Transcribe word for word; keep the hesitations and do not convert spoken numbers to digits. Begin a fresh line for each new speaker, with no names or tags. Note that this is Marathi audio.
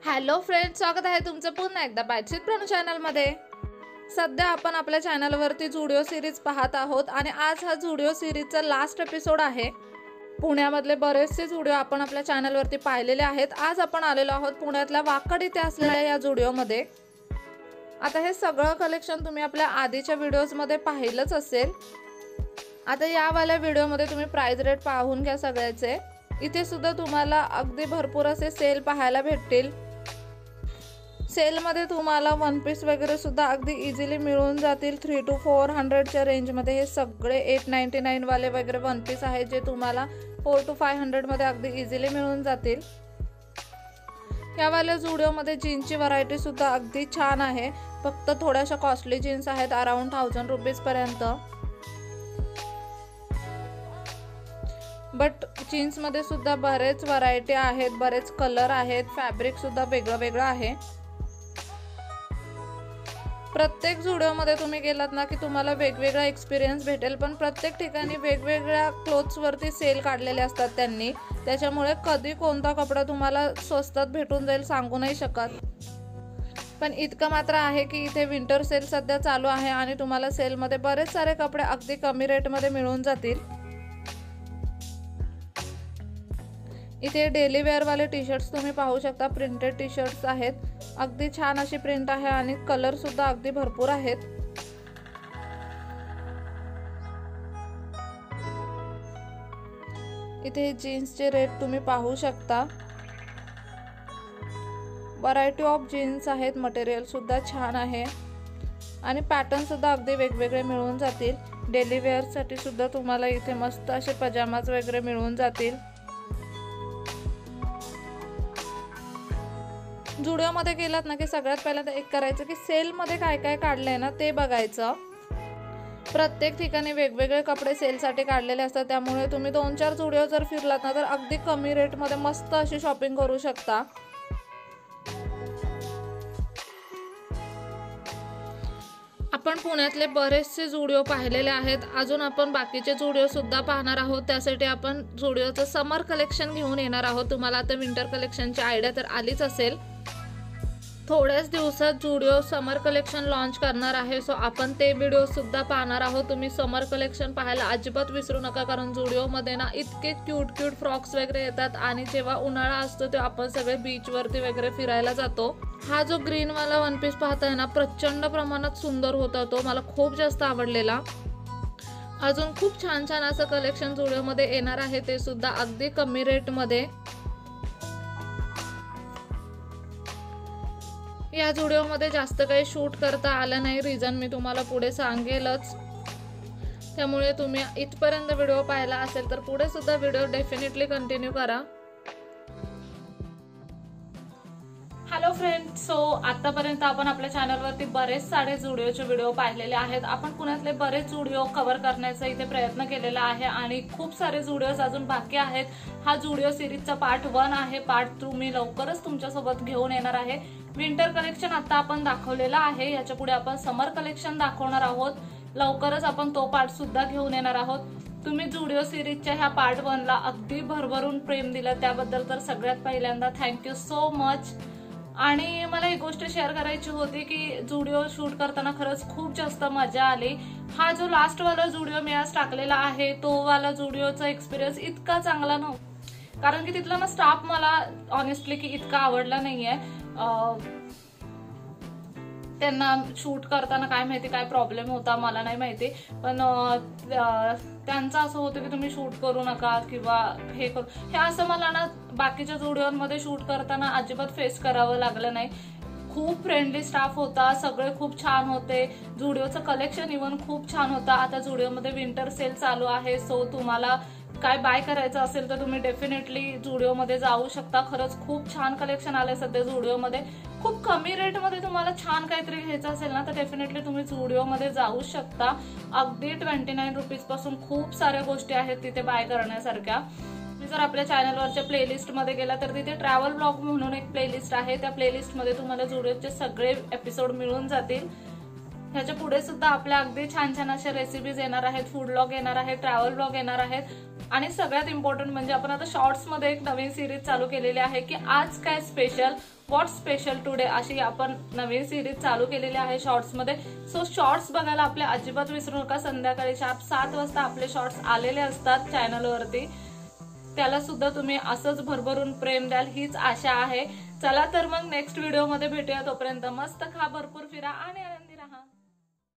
हॅलो फ्रेंड्स, स्वागत आहे तुमचं पुन्हा एकदा बायचित प्रणू चॅनलमध्ये। सध्या आपण आपल्या चॅनलवरती जुडिओ सिरीज पाहत आहोत आणि आज हा जुडिओ सिरीजचा लास्ट एपिसोड आहे। पुण्यामधले बरेचसे जुडिओ आपण आपल्या चॅनलवरती पाहिलेले आहेत। आज आपण आलेलो आहोत पुण्यातल्या वाकड इथे असलेल्या या जुडिओमध्ये। आता हे सगळं कलेक्शन तुम्ही आपल्या आधीच्या व्हिडिओजमध्ये पाहिलंच असेल। आता यावाल्या व्हिडिओमध्ये तुम्ही प्राइस रेट पाहून घ्या सगळ्याचे। इथे सुद्धा तुम्हाला अगदी भरपूर असे सेल पाहायला भेटतील। सेल मध्ये तुम्हाला वन पीस वगैरे सुद्धा अगदी इझिली मिळून जातील। थ्री टू फोर हंड्रेडच्या रेंजमध्ये हे सगळे एट नाईन्टी नाईन वाले वगैरे वन पीस आहेत जे तुम्हाला फोर टू फाय हंड्रेडमध्ये अगदी इझिली मिळून जातील। यावाल्या जुडिओमध्ये जीन्सची व्हरायटी सुद्धा अगदी छान आहे। फक्त थोड्याशा कॉस्टली जीन्स आहेत, अराउंड थाउजंड रुपीजपर्यंत। बट जीन्समध्ये सुद्धा बरेच व्हरायटी आहेत, बरेच कलर आहेत, फॅब्रिक सुद्धा वेगळं वेगळं आहे। प्रत्येक जुडिओमध्ये तुम्ही गेलात ना की तुम्हाला वेगवेगळा एक्सपिरियन्स भेटेल, पण प्रत्येक ठिकाणी वेगवेगळ्या क्लोथ्सवरती सेल काढलेले असतात त्यांनी। त्याच्यामुळे कधी कोणता कपडा तुम्हाला स्वस्तात भेटून जाईल सांगू नाही शकत। पण इतकं मात्र आहे की इथे विंटर सेल सध्या चालू आहे आणि तुम्हाला सेलमध्ये बरेच सारे कपडे अगदी कमी रेटमध्ये मिळून जातील। इथे डेली वेअर वाले टी शर्ट्स तुम्ही पाहू शकता, प्रिंटेड टी शर्ट्स आहेत। अगदी छान अशी प्रिंट आहे आणि कलर सुद्धा अगदी भरपूर आहेत। इथे जीन्सचे रेट तुम्ही पाहू शकता। व्हरायटी ऑफ जीन्स आहेत, मटेरियल सुद्धा छान आहे आणि पॅटर्न सुद्धा अगदी वेगवेगळे मिळून जातील। डेली वेअर साठी सुद्धा तुम्हाला इथे मस्त असे पजामाज वगैरे मिळून जातील। जुडिओमध्ये गेलात ना की सगळ्यात पहिल्यांदा एक करायचं की सेलमध्ये काय काय काढलंय ना ते बघायचं। प्रत्येक ठिकाणी वेगवेगळे कपडे सेलसाठी काढलेले असतात, त्यामुळे तुम्ही दोन चार जुडिओ जर फिरलात ना तर अगदी कमी रेटमध्ये मस्त अशी शॉपिंग करू शकता। आपण पुण्यातले बरेचसे जुडिओ पाहिलेले आहेत, अजून आपण बाकीचे जुडिओ सुद्धा पाहणार आहोत। त्यासाठी आपण जुडिओचं समर कलेक्शन घेऊन येणार आहोत। तुम्हाला आता विंटर कलेक्शनची आयडिया तर आलीच असेल। थोड्याच दिवसात जुडिओ समर कलेक्शन लॉन्च करणार आहे, सो आपण ते व्हिडिओ सुद्धा पाहणार आहोत। तुम्ही समर कलेक्शन पाहायला अजिबात विसरू नका, कारण जुडिओमध्ये ना इतके क्यूट क्यूट फ्रॉक्स वगैरे येतात आणि जेव्हा उन्हाळा असतो तेव्हा आपण सगळे बीचवरती वगैरे फिरायला जातो। हा जो ग्रीनवाला वन पीस पाहताय ना प्रचंड प्रमाणात सुंदर होता, तो मला खूप जास्त आवडलेला। अजून खूप छान छान असं कलेक्शन जुडिओमध्ये येणार आहे, ते सुद्धा अगदी कमी रेटमध्ये। या जुडिओमध्ये जास्त काही शूट करता आलं नाही, रिझन मी तुम्हाला पुढे सांगेलच। त्यामुळे तुम्ही इथपर्यंत व्हिडिओ पाहिला असेल तर पुढे सुद्धा व्हिडिओ डेफिनेटली कंटिन्यू करा। हॅलो फ्रेंड्स, सो आतापर्यंत आपण आपल्या चॅनलवरती बरेच सारे जुडिओचे व्हिडिओ पाहिलेले आहेत। आपण पुण्यातले बरेच जुडिओ कव्हर करण्याचा इथे प्रयत्न केलेला आहे आणि खूप सारे जुडिओज अजून बाकी आहेत। हा जुडिओ सिरीजचा पार्ट वन आहे। पार्ट टू मी लवकरच तुमच्यासोबत घेऊन येणार आहे। विंटर कलेक्शन आता आपण दाखवलेला आहे, याच्या पुढे आपण समर कलेक्शन दाखवणार आहोत। लवकरच आपण तो पार्ट सुद्धा घेऊन येणार आहोत। तुम्ही जुडिओ सिरीजच्या ह्या पार्ट वनला अगदी भरभरून प्रेम दिलं, त्याबद्दल तर सगळ्यात पहिल्यांदा थँक्यू सो मच। आणि मला एक गोष्ट शेअर करायची होती की जुडिओ शूट करताना खरंच खूप जास्त मजा आली। हा जो लास्ट वाला जुडिओ मी आज टाकलेला आहे तो वाला जुडिओचा एक्सपिरियन्स इतका चांगला नव्हता, कारण की तिथला ना स्टाफ मला ऑनेस्टली की इतका आवडला नाहीये। त्यांना शूट करताना काय माहिती काय प्रॉब्लेम होता मला नाही माहिती, पण त्यांचं असं होतं की तुम्ही शूट करू नका किंवा हे करू, हे असं मला ना बाकीच्या जुडिओमध्ये शूट करताना अजिबात फेस करावं लागलं नाही। खूप फ्रेंडली स्टाफ होता, सगळे खूप छान होते। जुडिओचं कलेक्शन इव्हन खूप छान होता। आता जुडिओमध्ये विंटर सेल चालू आहे, सो तुम्हाला काय बाय करायचं असेल तर तुम्ही डेफिनेटली जुडिओमध्ये जाऊ शकता। खरंच खूप छान कलेक्शन आलंय सध्या जुडिओमध्ये। खूप कमी रेटमध्ये तुम्हाला छान काहीतरी घ्यायचं असेल ना तर डेफिनेटली तुम्ही जुडिओमध्ये जाऊ शकता। अगदी ट्वेंटी नाईन रुपीज पासून खूप साऱ्या गोष्टी आहेत तिथे बाय करण्यासारख्या। जर आपल्या चॅनलवरच्या प्लेलिस्टमध्ये गेला तर तिथे ट्रॅव्हल ब्लॉग म्हणून एक प्लेलिस्ट आहे, त्या प्लेलिस्टमध्ये तुम्हाला जुडिओचे सगळे एपिसोड मिळून जातील। ह्याच्या पुढे सुद्धा आपल्या अगदी छान छान अशा रेसिपीज येणार आहेत, फूड ब्लॉग येणार आहे, ट्रॅव्हल ब्लॉग येणार आहेत आणि सगळ्यात इम्पॉर्टंट म्हणजे आपण आता शॉर्ट्स मध्ये एक नवीन सिरीज चालू केलेली आहे की आज काय स्पेशल व्हॉट स्पेशल टुडे अशी आपण नवीन सिरीज चालू केलेली आहे शॉर्ट्स मध्ये. सो शॉर्ट्स बघायला आपले अजिबात विसरू नका. संध्याकाळी शार्प सात वाजता आपले शॉर्ट्स आलेले असतात चॅनलवरती. त्याला सुद्धा तुम्ही असंच भरभरून प्रेम द्याल हीच आशा आहे. चला तर मग नेक्स्ट व्हिडिओ मध्ये भेटूया. तोपर्यंत मस्त खा, भरपूर फिरा आणि आनंदी राहा.